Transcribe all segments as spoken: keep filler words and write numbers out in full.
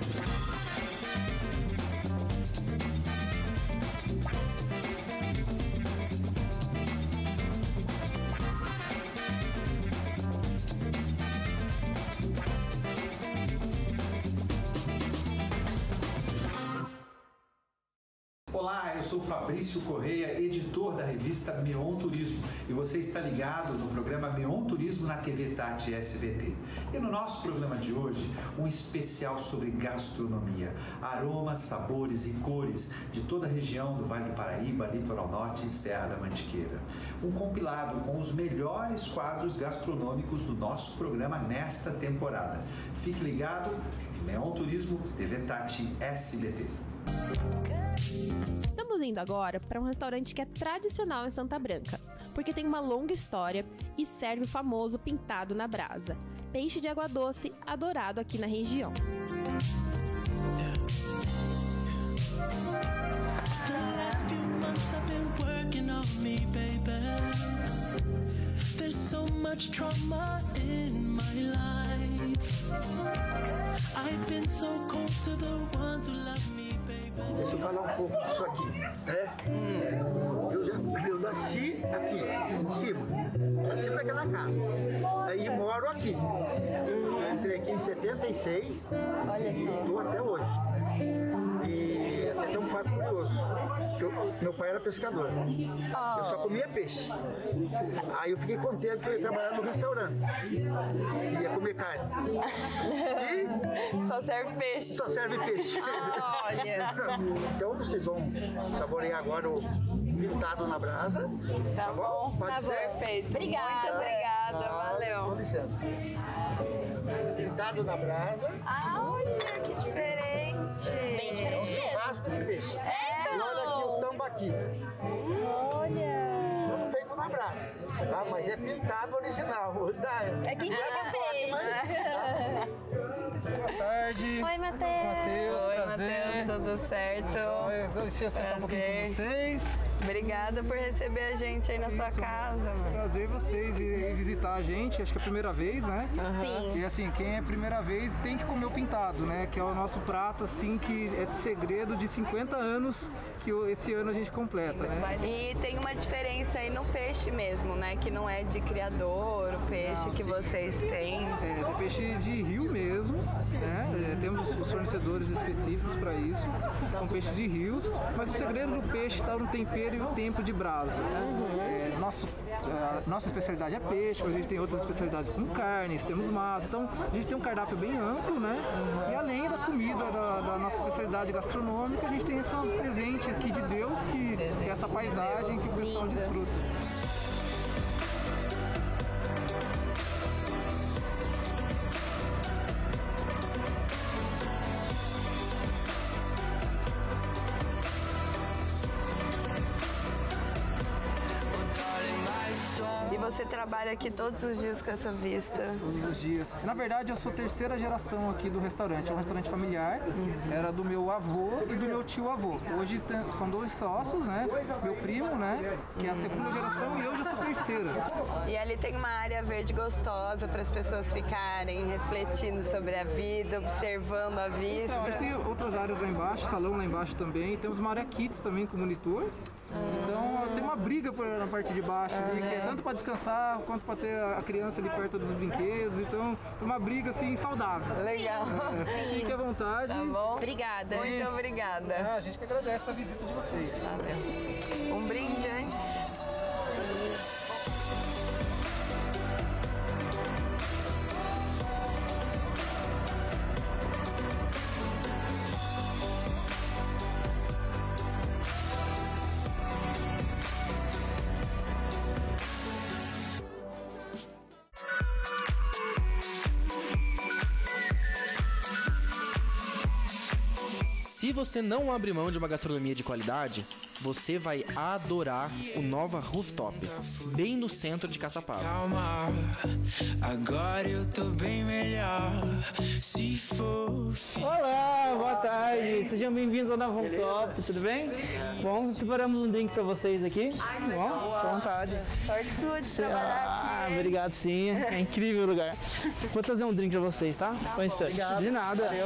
Olá, eu sou Fabrício Correia, editor da revista Meon Turismo, e você está ligado no programa Meon Turismo na T V Tati S B T. E no nosso programa de hoje, um especial sobre gastronomia, aromas, sabores e cores de toda a região do Vale do Paraíba, Litoral Norte e Serra da Mantiqueira. Um compilado com os melhores quadros gastronômicos do nosso programa nesta temporada. Fique ligado, Meon Turismo, T V Tati S B T. Estamos indo agora para um restaurante que é tradicional em Santa Branca, porque tem uma longa história e serve o famoso pintado na brasa, peixe de água doce adorado aqui na região. Deixa eu falar um pouco disso aqui, né? Eu, já, eu nasci aqui, em cima, nasci naquela casa. Aí moro aqui. Entrei aqui em setenta e seis. Olha só. E estou até hoje. E até tem um fato curioso, que eu, meu pai era pescador. Oh. Eu só comia peixe. Aí eu fiquei contente que eu ia trabalhar no restaurante. Ia comer carne. E só serve peixe. Só serve peixe. Oh, olha. Então vocês vão saborear agora o pintado na brasa. Tá, tá bom? bom? Pode tá ser? Perfeito. Obrigada. Muito obrigada, ah, valeu. Com licença. Pintado na brasa. Ah, olha que diferente. Bem diferente mesmo. Churrasco de peixe. É, e olha aqui o tambaqui. Olha. Tudo feito na brasa. Tá? Mas é pintado original. Tá? É quem é peixe. Mas, tá? Boa tarde. Oi, Matheus. Matheus, Oi, prazer. Matheus, tudo certo? Oi, dá licença sentar um pouquinho com vocês. Obrigada por receber a gente aí na Isso, sua casa, mano. Prazer vocês irem visitar a gente, acho que é a primeira vez, né? Uhum. Sim. E assim, quem é a primeira vez tem que comer o pintado, né? Que é o nosso prato, assim, que é de segredo de cinquenta anos, que esse ano a gente completa, né? E tem uma diferença aí no peixe mesmo, né? Que não é de criador, o peixe Não, que sim. vocês têm. É, é peixe de rio mesmo, né? É, temos os fornecedores específicos para isso, são peixes de rios, mas o segredo do peixe está no tempero e o tempo de brasa, né? É, nosso, a nossa especialidade é peixe, mas a gente tem outras especialidades como carnes, temos massa, então a gente tem um cardápio bem amplo, né? E além da comida, da, da nossa especialidade gastronômica, a gente tem esse presente aqui de Deus, que é essa paisagem que o pessoal desfruta. E você trabalha aqui todos os dias com essa vista? Todos os dias. Na verdade, eu sou terceira geração aqui do restaurante. É um restaurante familiar. Era do meu avô e do meu tio-avô. Hoje tem, são dois sócios, né? Meu primo, né? Que é a segunda geração, e eu já sou terceira. E ali tem uma área verde gostosa para as pessoas ficarem refletindo sobre a vida, observando a vista. Então, a gente tem outras áreas lá embaixo, salão lá embaixo também. Temos uma área kids também com monitor. Então tem uma briga na parte de baixo ali, que é tanto para descansar quanto para ter a criança ali perto dos brinquedos. Então é uma briga assim saudável. Legal. É, fique à vontade. Tá bom? Obrigada. Muito obrigada. Ah, a gente que agradece a visita de vocês. Valeu. Um brinde antes. Se você não abre mão de uma gastronomia de qualidade, você vai adorar o Nova Rooftop, bem no centro de Caçapava. Calma, agora eu tô bem melhor. Se for. Olá, boa boa tarde. Sejam bem-vindos ao Nova Rooftop, tudo bem? Bom, preparamos um drink pra vocês aqui. Ai, bom, legal. Com vontade. Sorte sua de trabalhar Ah, aqui. obrigado sim. É incrível o lugar. Vou trazer um drink pra vocês, tá? Só um instante. De nada. Valeu.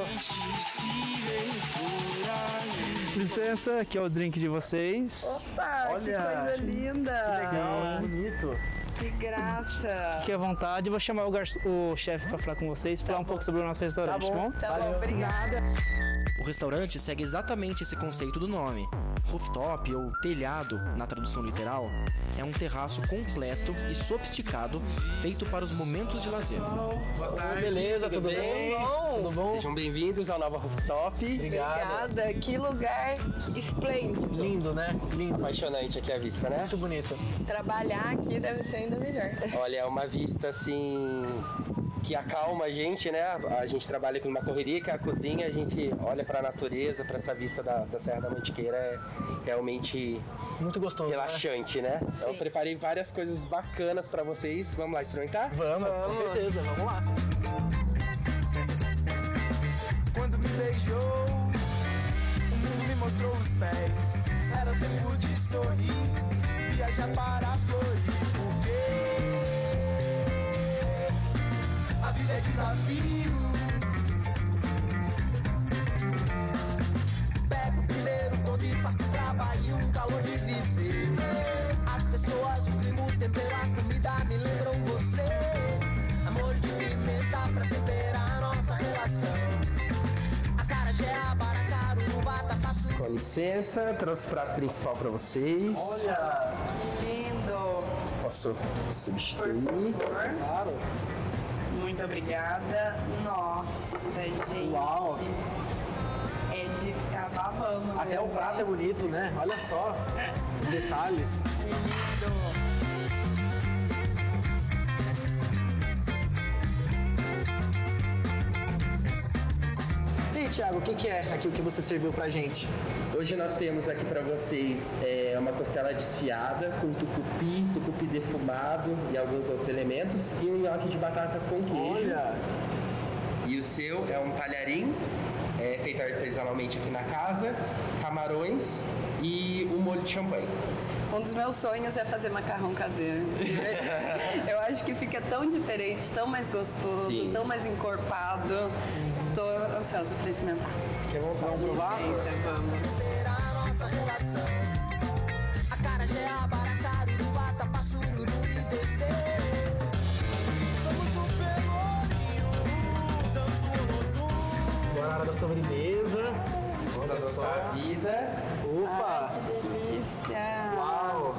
Licença, aqui é o drink de vocês. Opa, Olha, que coisa linda. Legal, bonito. Que graça. Fique à vontade, eu vou chamar o, garçom, o chefe para falar com vocês, falar um pouco sobre o nosso restaurante, tá bom? Tá bom, obrigada. O restaurante segue exatamente esse conceito do nome. Rooftop, ou telhado, na tradução literal, é um terraço completo e sofisticado feito para os momentos de lazer. Boa tarde, beleza, tudo, tudo bem? bem? Tudo bom? Sejam bem-vindos ao Nova Rooftop. Obrigada, que lugar esplêndido. Lindo, né? Lindo. Apaixonante aqui a vista, né? Muito bonito. Trabalhar aqui deve ser ainda melhor. Olha, é uma vista assim que acalma a gente, né? A gente trabalha com uma correria, que é a cozinha, a gente olha para a natureza, para essa vista da, da Serra da Mantiqueira, é realmente muito gostoso, relaxante, né? né? Eu preparei várias coisas bacanas para vocês. Vamos lá experimentar? Vamos, Vamos, com certeza, vamos lá. Quando me beijou, o mundo me mostrou os pés. Era tempo de sorrir, viajar para a Florida. A vida é desafio. Pego o primeiro bonde e parto pra Bahia, um calor de viver. As pessoas, o clima, o tempero, a comida me lembram você. Amor de pimenta pra temperar a nossa relação. Acarajé, abaracá, urubá, tapaçu. Com licença, trouxe o prato principal pra vocês. Olha, que lindo. Posso substituir? Claro. Muito obrigada. Nossa, gente. Uau. É de ficar babando. Até o prato é bonito, né? Olha só os detalhes. Que lindo. E aí, Thiago, o que, que é aqui o que você serviu pra gente? Hoje nós temos aqui para vocês é, uma costela desfiada com tucupi, tucupi defumado e alguns outros elementos e um nhoque de batata com queijo. Olha! E o seu é um talharim, é, feito artesanalmente aqui na casa, camarões e um molho de champanhe. Um dos meus sonhos é fazer macarrão caseiro. Eu acho que fica tão diferente, tão mais gostoso, Sim. tão mais encorpado. Tô ansiosa para experimentar. Quer voltar a provar? Vamos. Agora a hora da sobremesa. Vamos adoçar a vida. Opa! Ai, que delícia! Uau!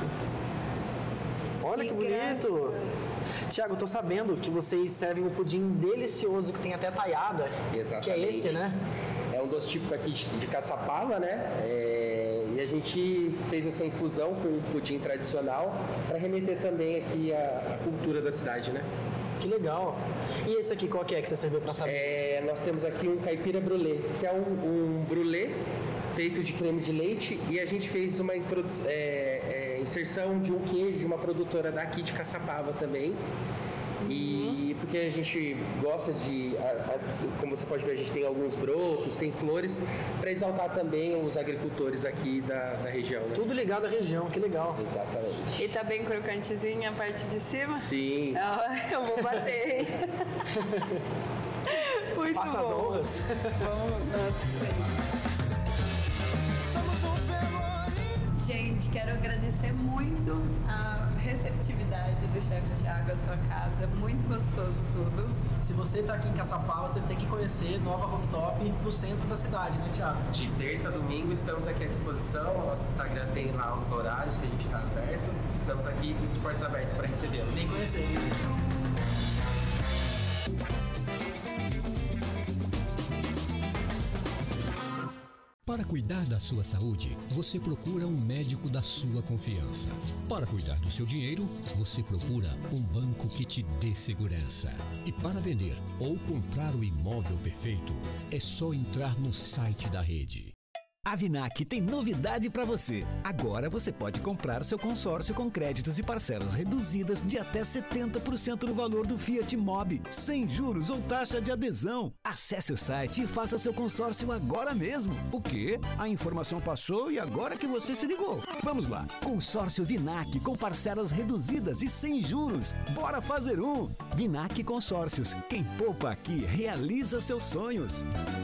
Olha que, que bonito! Tiago, eu tô sabendo que vocês servem um pudim delicioso que tem até taiada. Exatamente. Que é esse, né? É um doce típico aqui de Caçapava, né? É... E a gente fez essa infusão com o pudim tradicional para remeter também aqui a, a cultura da cidade, né? Que legal! E esse aqui, qual que é que você serviu para saber? É, nós temos aqui um caipira brulê, que é um, um brulê feito de creme de leite e a gente fez uma introdu- é, é, inserção de um queijo de uma produtora daqui de Caçapava também. E porque a gente gosta de, a, a, como você pode ver, a gente tem alguns brotos, tem flores, para exaltar também os agricultores aqui da, da região. Né? Tudo ligado à região, que legal. Exatamente. E tá bem crocantezinha a parte de cima? Sim. Eu vou bater. Muito Faça bom. as honras. Gente, quero agradecer muito a receptividade do chefe Thiago, a sua casa. Muito gostoso tudo. Se você tá aqui em Caçapava, você tem que conhecer Nova Rooftop no centro da cidade, né, Thiago? De terça a domingo estamos aqui à disposição. O nosso Instagram tem lá os horários que a gente está aberto. Estamos aqui de portas abertas para recebê-los. Vem conhecer. Para cuidar da sua saúde, você procura um médico da sua confiança. Para cuidar do seu dinheiro, você procura um banco que te dê segurança. E para vender ou comprar o imóvel perfeito, é só entrar no site da Rede. A Vinac tem novidade para você. Agora você pode comprar seu consórcio com créditos e parcelas reduzidas de até setenta por cento no valor do Fiat Mobi, sem juros ou taxa de adesão. Acesse o site e faça seu consórcio agora mesmo. O quê? A informação passou e agora que você se ligou. Vamos lá. Consórcio Vinac com parcelas reduzidas e sem juros. Bora fazer um. Vinac Consórcios. Quem poupa aqui realiza seus sonhos.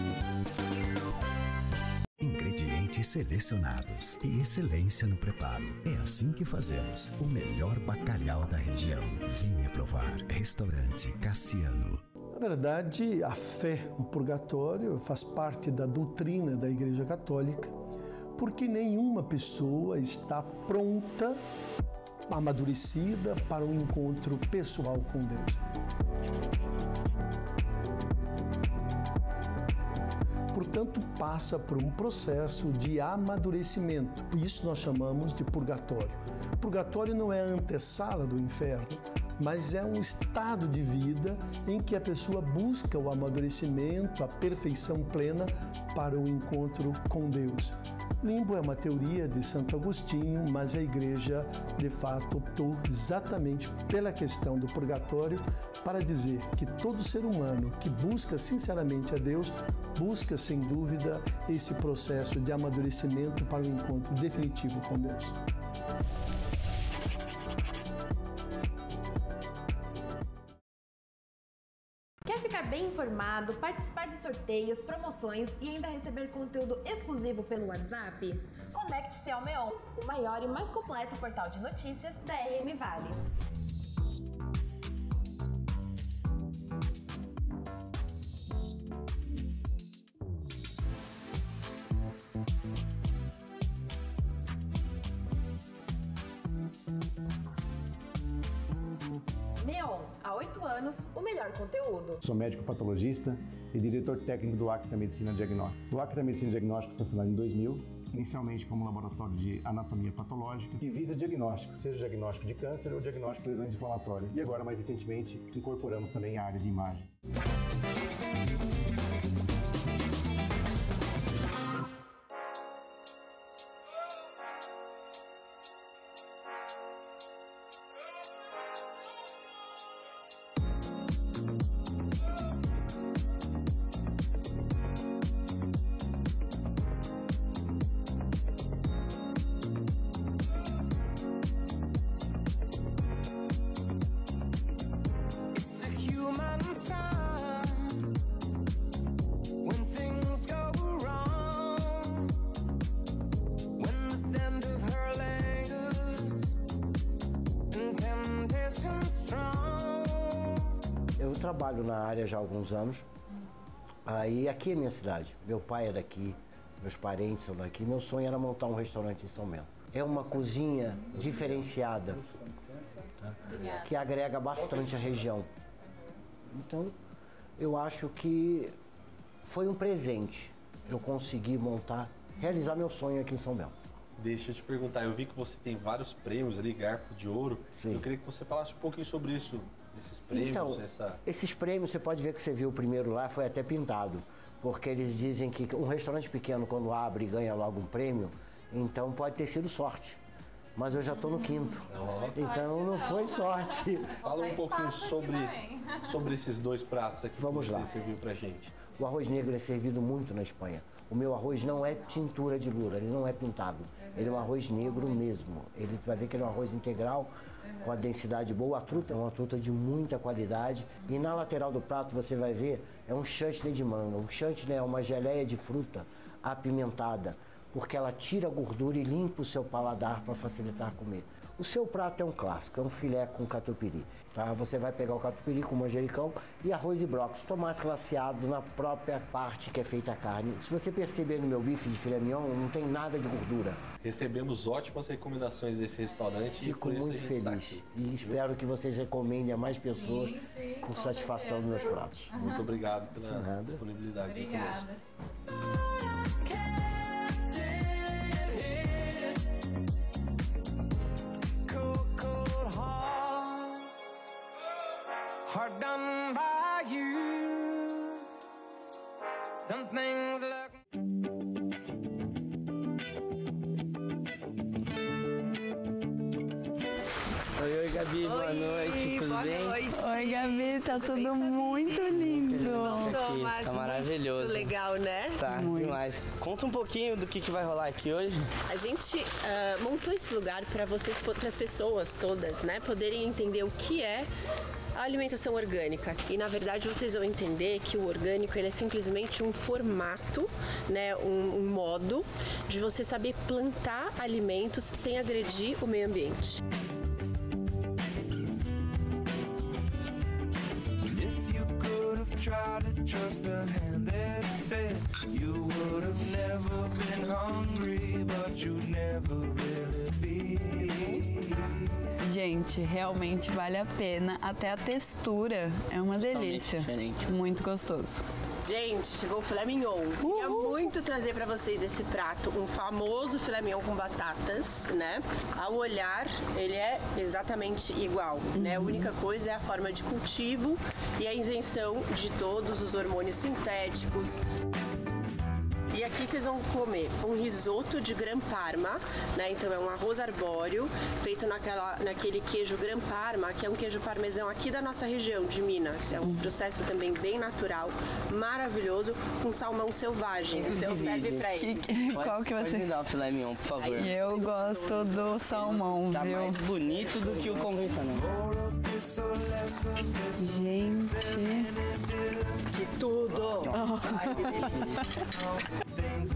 Ingredientes selecionados e excelência no preparo. É assim que fazemos o melhor bacalhau da região. Venha provar. Restaurante Cassiano. Na verdade, a fé no purgatório faz parte da doutrina da Igreja Católica, porque nenhuma pessoa está pronta, amadurecida para um encontro pessoal com Deus. Portanto, passa por um processo de amadurecimento. Isso nós chamamos de purgatório. Purgatório não é a antessala do inferno, mas é um estado de vida em que a pessoa busca o amadurecimento, a perfeição plena para o encontro com Deus. Limbo é uma teoria de Santo Agostinho, mas a Igreja, de fato, optou exatamente pela questão do purgatório para dizer que todo ser humano que busca sinceramente a Deus, busca, sem dúvida, esse processo de amadurecimento para o encontro definitivo com Deus. Quer ficar bem informado, participar de sorteios, promoções e ainda receber conteúdo exclusivo pelo WhatsApp? Conecte-se ao Meon, o maior e mais completo portal de notícias da R M Vale. Meon, há oito anos, o melhor conteúdo. Sou médico patologista e diretor técnico do Acta Medicina Diagnóstica. O Acta Medicina Diagnóstica foi fundado em dois mil, inicialmente como laboratório de anatomia patológica e visa diagnóstico, seja diagnóstico de câncer ou diagnóstico de lesões inflamatórias. E agora, mais recentemente, incorporamos também a área de imagem. Eu trabalho na área já há alguns anos. Aí aqui é minha cidade. Meu pai é daqui, meus parentes são daqui. Meu sonho era montar um restaurante em São Melo. É uma cozinha diferenciada, tá? Que agrega bastante a região. Então, eu acho que foi um presente eu conseguir montar, realizar meu sonho aqui em São Melo. Deixa eu te perguntar, eu vi que você tem vários prêmios ali, Garfo de Ouro. Sim. Eu queria que você falasse um pouquinho sobre isso, esses prêmios. Então, essa... esses prêmios, você pode ver que você viu o primeiro lá, foi até pintado. Porque eles dizem que um restaurante pequeno, quando abre e ganha logo um prêmio, então pode ter sido sorte. Mas eu já estou no quinto, então não foi sorte. Fala um pouquinho sobre, sobre esses dois pratos aqui. Vamos que você lá. serviu pra gente. O arroz negro é servido muito na Espanha. O meu arroz não é tintura de lula, ele não é pintado. Ele é um arroz negro mesmo. Ele vai ver que ele é um arroz integral, com a densidade boa. A truta é uma truta de muita qualidade. E na lateral do prato você vai ver, é um chantilly de manga. O chantilly é uma geleia de fruta apimentada, porque ela tira a gordura e limpa o seu paladar para facilitar comer. O seu prato é um clássico, é um filé com catupiry. Tá? Você vai pegar o catupiry com manjericão e arroz e brócolis, tomate laceado na própria parte que é feita a carne. Se você perceber no meu bife de filé mignon, não tem nada de gordura. Recebemos ótimas recomendações desse restaurante. Fico e por isso muito a gente feliz está aqui. e espero que vocês recomendem a mais pessoas sim, sim, com, com satisfação dos meus pratos. Muito obrigado pela disponibilidade. Obrigada. Hard done by you. Some things look Gabi, boa Oi, noite, tudo boa bem? Noite. Oi, Gabi, tá tudo, tudo muito lindo. Aqui, tá maravilhoso. Muito legal, né? Tá, muito. Demais. Conta um pouquinho do que, que vai rolar aqui hoje. A gente uh, montou esse lugar para vocês, para as pessoas todas, né, poderem entender o que é a alimentação orgânica. E na verdade vocês vão entender que o orgânico ele é simplesmente um formato, né, um, um modo de você saber plantar alimentos sem agredir o meio ambiente. Try to trust the hand that fed. You would have never been hungry, but you never really be. Gente, realmente vale a pena. Até a textura é uma delícia. Diferente. Muito gostoso. Gente, chegou o filé mignon. Queria muito trazer para vocês esse prato, um famoso filé mignon com batatas, né? Ao olhar, ele é exatamente igual, uhum. né? A única coisa é a forma de cultivo e a isenção de todos os hormônios sintéticos. E aqui vocês vão comer um risoto de Gran Parma, né? Então é um arroz arbóreo feito naquela, naquele queijo Gran Parma, que é um queijo parmesão aqui da nossa região, de Minas. É um processo também bem natural, maravilhoso, com salmão selvagem. Então serve pra eles. Qual que você... Pode me dar o filé mignon, por favor. Eu gosto do salmão, tá viu? Tá mais bonito do que o convencional. Gente... Que tudo! Oh. Ai, que delícia!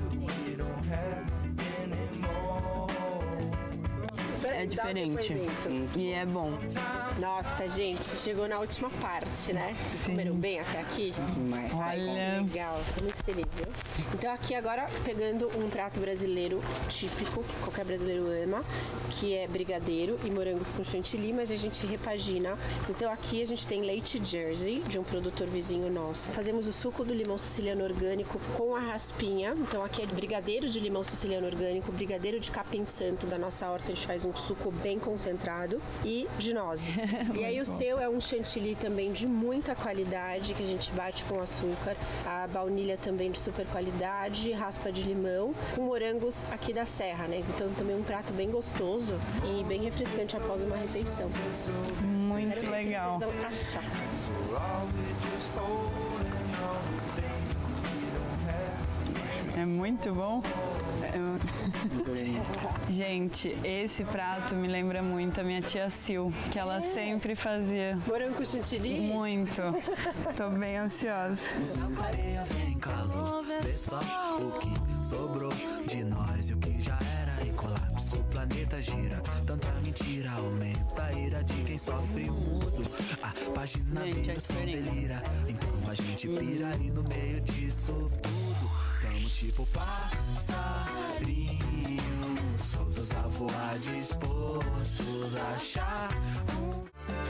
É diferente e é bom. Nossa, gente, chegou na última parte, né? Vocês Sim. comeram bem até aqui? Mas, olha... Legal, tô muito feliz, viu? Então aqui agora, pegando um prato brasileiro típico, que qualquer brasileiro ama, que é brigadeiro e morangos com chantilly, mas a gente repagina. Então aqui a gente tem leite Jersey, de um produtor vizinho nosso. Fazemos o suco do limão siciliano orgânico com a raspinha. Então aqui é brigadeiro de limão siciliano orgânico, brigadeiro de capim santo da nossa horta, a gente faz um suco bem concentrado e de nozes. E aí o seu é um chantilly também de muita qualidade, que a gente bate com açúcar, a baunilha também de super qualidade, raspa de limão, com morangos aqui da serra, né? Então também um prato bem gostoso e bem refrescante após uma refeição. Muito Quero legal. Que vocês vão achar. É muito bom. Gente, esse prato me lembra muito a minha tia Sil, que ela é. sempre fazia. Morango com chantilly? Muito. Tô bem ansiosa. Areia vem calor, vê só o que sobrou de nós e o que já era em colapso. O planeta gira, tanta mentira aumenta a ira de quem sofre o mudo. A página vendo som delira, então a gente pira e no meio disso tudo tamo tipo passarinho, soltos a voar, dispostos a achar um...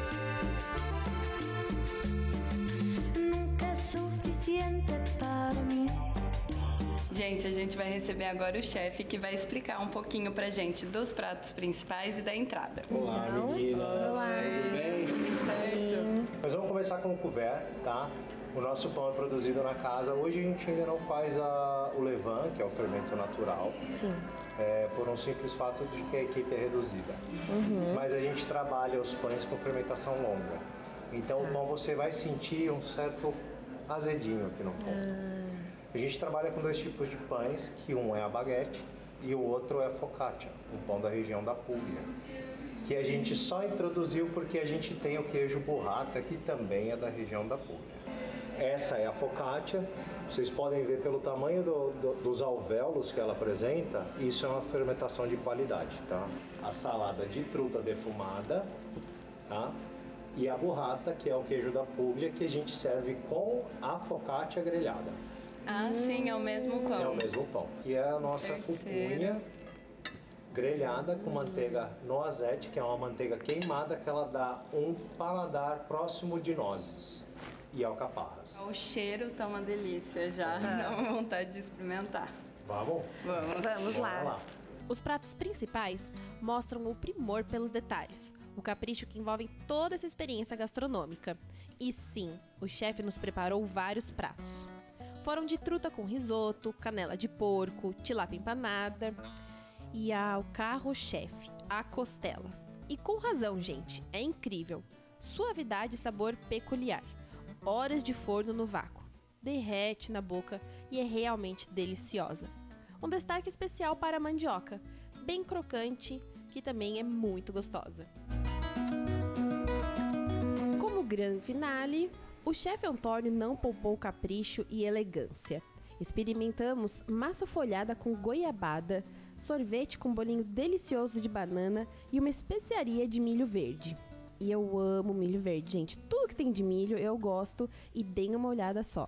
Nunca é suficiente para mim. Gente, a gente vai receber agora o chefe que vai explicar um pouquinho pra gente dos pratos principais e da entrada. Olá, meninas. Olá. Tudo bem? Certo. Nós vamos começar com o couvert, tá? O nosso pão é produzido na casa. Hoje a gente ainda não faz a, o levain, que é o fermento natural. Sim. É, por um simples fato de que a equipe é reduzida. Uhum. Mas a gente trabalha os pães com fermentação longa. Então o pão você vai sentir um certo azedinho aqui no fundo. Ah. A gente trabalha com dois tipos de pães, que um é a baguete e o outro é a focaccia, um pão da região da Puglia, que a gente só introduziu porque a gente tem o queijo burrata, que também é da região da Puglia. Essa é a focaccia. Vocês podem ver pelo tamanho do, do, dos alvéolos que ela apresenta, isso é uma fermentação de qualidade, tá? A salada de truta defumada, tá? E a burrata, que é o queijo da Puglia, que a gente serve com a focaccia grelhada. Ah, sim, é o mesmo pão. É o mesmo pão. Que é a nossa pupunha grelhada com manteiga no azeite, que é uma manteiga queimada, que ela dá um paladar próximo de nozes e alcaparras. O cheiro tá uma delícia já, dá uma vontade de experimentar. Vamos? Vamos, Vamos lá. lá. Os pratos principais mostram o primor pelos detalhes, o capricho que envolve toda essa experiência gastronômica. E sim, o chefe nos preparou vários pratos. Foram de truta com risoto, canela de porco, tilápia empanada e ao carro-chefe, a costela. E com razão, gente, é incrível. Suavidade e sabor peculiar. Horas de forno no vácuo. Derrete na boca e é realmente deliciosa. Um destaque especial para a mandioca, bem crocante, que também é muito gostosa. Como grande finale, o chefe Antônio não poupou capricho e elegância. Experimentamos massa folhada com goiabada, sorvete com bolinho delicioso de banana e uma especiaria de milho verde. E eu amo milho verde, gente. Tudo que tem de milho eu gosto e deem uma olhada só.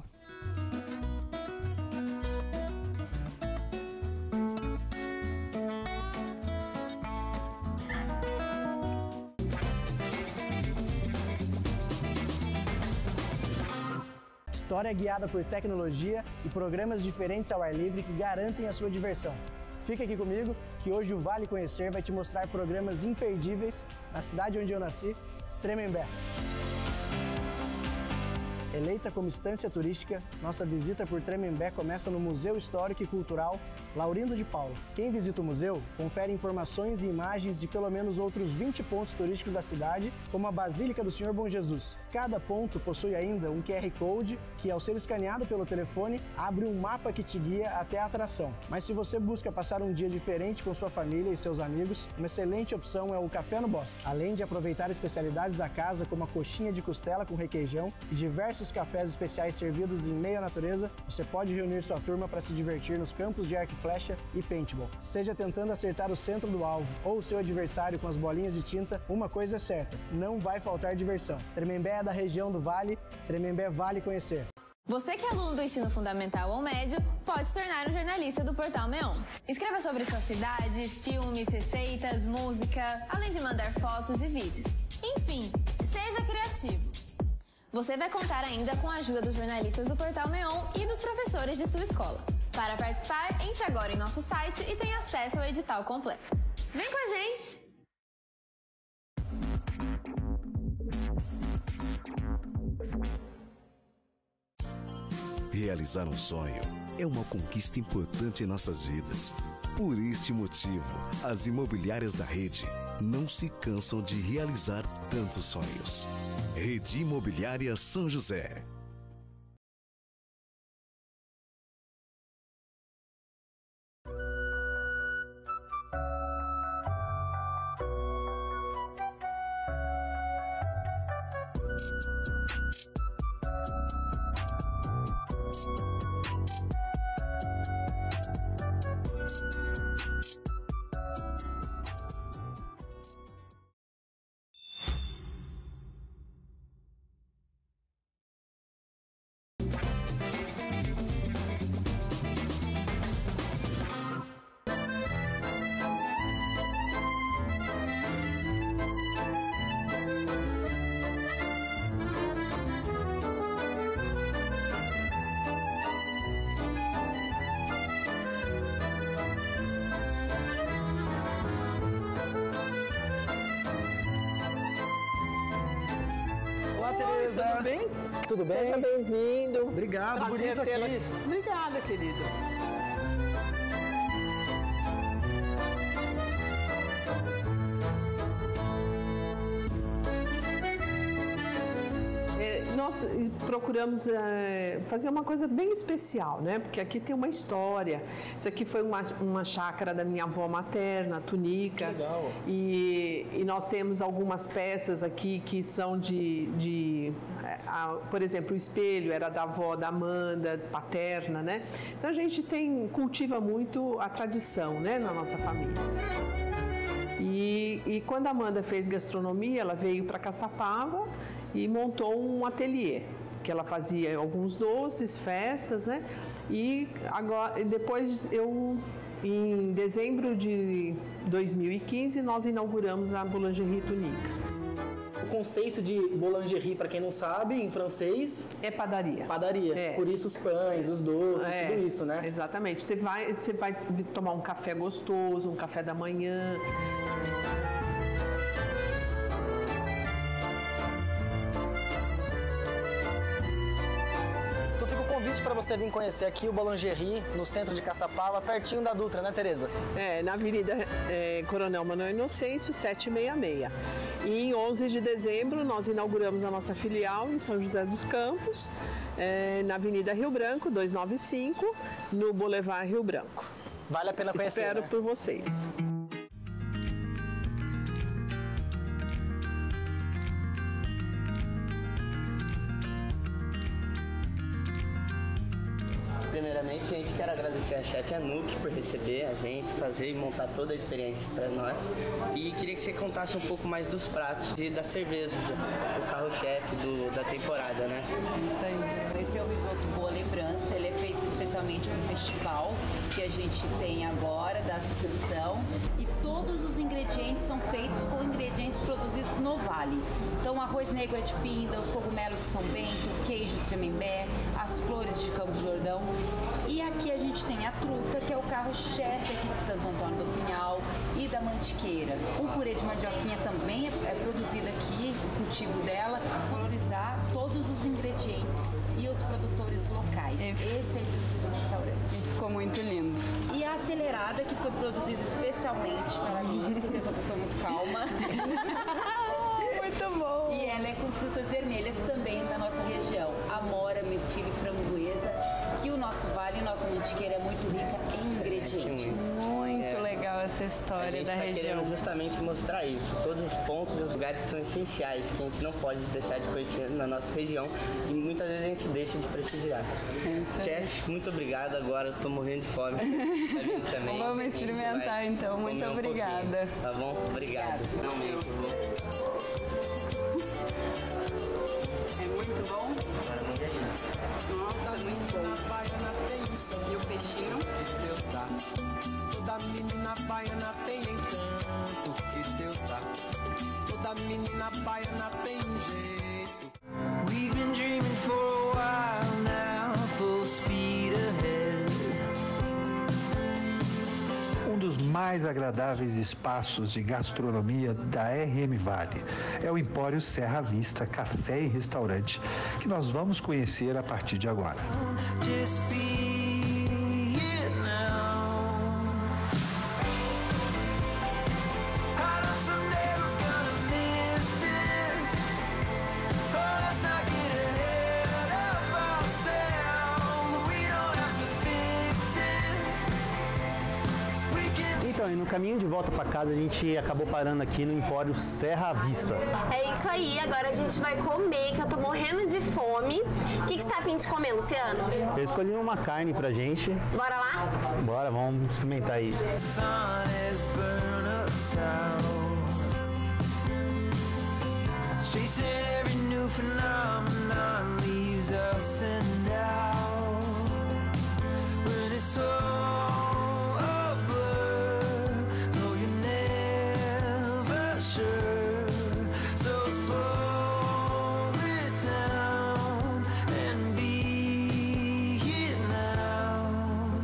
História guiada por tecnologia e programas diferentes ao ar livre que garantem a sua diversão. Fica aqui comigo que hoje o Vale Conhecer vai te mostrar programas imperdíveis na cidade onde eu nasci, Tremembé. Eleita como estância turística, nossa visita por Tremembé começa no Museu Histórico e Cultural Laurindo de Paula. Quem visita o museu confere informações e imagens de pelo menos outros vinte pontos turísticos da cidade, como a Basílica do Senhor Bom Jesus. Cada ponto possui ainda um Q R Code que, ao ser escaneado pelo telefone, abre um mapa que te guia até a atração. Mas se você busca passar um dia diferente com sua família e seus amigos, uma excelente opção é o Café no Bosque. Além de aproveitar especialidades da casa, como a coxinha de costela com requeijão e diversos cafés especiais servidos em meio à natureza, você pode reunir sua turma para se divertir nos campos de arco e flecha e paintball. Seja tentando acertar o centro do alvo ou o seu adversário com as bolinhas de tinta, uma coisa é certa, não vai faltar diversão. Tremembé é da região do Vale, Tremembé vale conhecer. Você que é aluno do ensino fundamental ou médio, pode se tornar um jornalista do Portal Meon. Escreva sobre sua cidade, filmes, receitas, música, além de mandar fotos e vídeos. Enfim, seja criativo. Você vai contar ainda com a ajuda dos jornalistas do Portal Meon e dos professores de sua escola. Para participar, entre agora em nosso site e tenha acesso ao edital completo. Vem com a gente! Realizar um sonho é uma conquista importante em nossas vidas. Por este motivo, as imobiliárias da Rede não se cansam de realizar tantos sonhos. Rede Imobiliária São José. Tudo bem? Tudo bem? Seja bem-vindo. Obrigado, Prazer bonito tê-la. aqui. Obrigada, querido. Nós procuramos é, fazer uma coisa bem especial, né? Porque aqui tem uma história. Isso aqui foi uma, uma chácara da minha avó materna, Tunica. Que legal. E, e nós temos algumas peças aqui que são de, de a, por exemplo, o espelho era da avó da Amanda, paterna, né? Então a gente tem, cultiva muito a tradição, né, na nossa família. E, e quando a Amanda fez gastronomia, ela veio para Caçapava e montou um ateliê, que ela fazia alguns doces, festas, né? E agora, depois eu, em dezembro de dois mil e quinze, nós inauguramos a Boulangerie Tunica. O conceito de boulangerie, para quem não sabe, em francês... É padaria. Padaria. É. Por isso os pães, os doces, É, tudo isso, né? Exatamente. Você vai, você vai tomar um café gostoso, um café da manhã. Então fica o convite para você você vir conhecer aqui o Boulangerie, no centro de Caçapava, pertinho da Dutra, né, Tereza? É, na Avenida é, Coronel Manuel Inocêncio, setecentos e sessenta e seis. E em onze de dezembro nós inauguramos a nossa filial em São José dos Campos, é, na Avenida Rio Branco, duzentos e noventa e cinco, no Boulevard Rio Branco. Vale a pena conhecer, Espero né? por vocês. Primeiramente, a gente quer agradecer a chefe Anuc por receber a gente, fazer e montar toda a experiência para nós. E queria que você contasse um pouco mais dos pratos e da cerveja, o carro-chefe da temporada, né? Isso aí. Esse é o risoto Boa Lembrança, ele é feito especialmente para o festival que a gente tem agora, da associação. E todos os ingredientes são feitos com ingredientes produzidos no Vale. Então, arroz negro é de Pinda, os cogumelos de São Bento, queijo de Tremembé, as flores de Campos do Jordão. E aqui a gente tem a truta, que é o carro-chefe aqui de Santo Antônio do Pinhal e da Mantiqueira. O purê de mandioquinha também é, é produzido aqui, o cultivo dela, valorizar todos os ingredientes e os produtores locais. Esse é o intuito do restaurante. E ficou muito lindo. E a acelerada, que foi produzida especialmente para mim, porque eu sou uma pessoa muito calma. Muito bom! E ela é com frutas vermelhas também da nossa região. Amora, mirtilo e framboesa, que o nosso vale e nossa mantiqueira é muito rica em ingredientes. Muito É. legal essa história A gente da tá região. querendo justamente mostrar isso, todos os pontos e os lugares que são essenciais, que a gente não pode deixar de conhecer na nossa região e muitas vezes a gente deixa de prestigiar. É Chefe, muito obrigado, agora eu tô morrendo de fome. Tá vindo também. Vamos A gente experimentar, vai então. Muito comer um obrigada. pouquinho, Tá bom? Obrigado. Realmente, eu vou... É muito bom? Agora vamos ver. Nossa, muito bom. E o peixinho? Deus dá. Toda menina baiana tem encanto que Deus dá. Toda menina baiana tem um jeito. We've been dreaming for a while now, full speed ahead. Um dos mais agradáveis espaços de gastronomia da R M Vale é o Empório Serra Vista Café e Restaurante, que nós vamos conhecer a partir de agora. Just be here now. I know someday we're gonna miss this. Oh, let's not get ahead of ourselves. We don't have to fix it. We can. Então, e no caminho de volta para casa a gente acabou parando aqui no Empório Serra Vista. É isso aí, agora a gente vai comer, que eu tô morrendo de fome. O que, que você tá a fim de comer, Luciano? Eu escolhi uma carne pra gente. Bora lá? Bora, vamos experimentar aí. Sun has burned us out. Chasing every new phenomenon leaves us in doubt. When it's all a blur, no, you're never sure. So slow it down and be here now.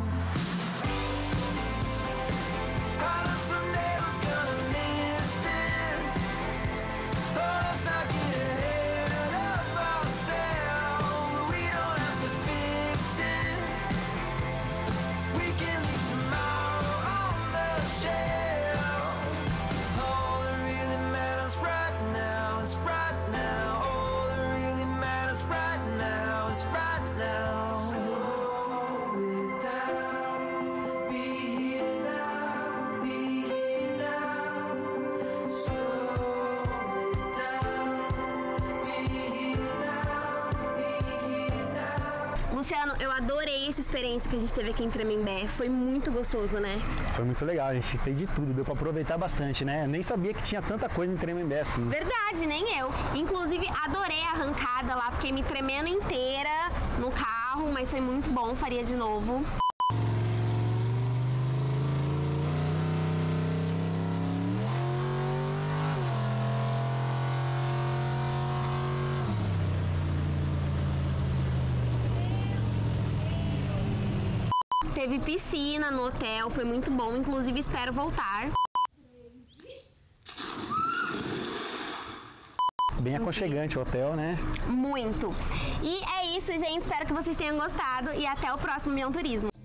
I know someday we're gonna miss this. Oh, let's not get ahead of ourselves. We don't have to fix it. We can leave tomorrow on the shelf. All that really matters right now is right now. All that really matters right now is right now. Slow it down. Be here now. Be here now. Slow it down. Be here now. Be here now. Luciano, eu adorei essa experiência que a gente teve aqui em Tremembé. Foi muito gostoso, né? Foi muito legal, a gente fez de tudo, deu pra aproveitar bastante, né? Eu nem sabia que tinha tanta coisa em Tremembé assim. Verdade, nem eu. Inclusive, adorei a arrancada lá, fiquei me tremendo inteira no carro, mas foi muito bom, faria de novo. Teve piscina no hotel, foi muito bom, inclusive espero voltar. Bem aconchegante o hotel, né? Muito. E é isso, gente. Espero que vocês tenham gostado e até o próximo Mion Turismo.